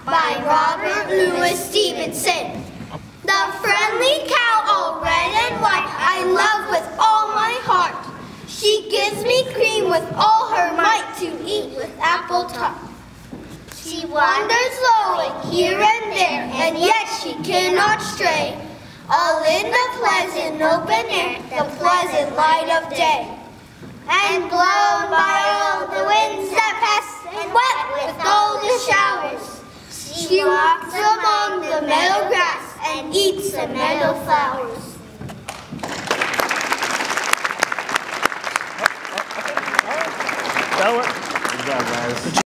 by Robert Louis Stevenson. The friendly cow, all red and white, I love with all my heart. She gives me cream with all her might to eat with apple tart. She wanders lowing here and there, and yet she cannot stray, all in the pleasant open air, the pleasant light of day. And blown by all the winds that pass, and wet with all the showers, she walks among the meadow grass and eats the meadow flowers. Good job, guys.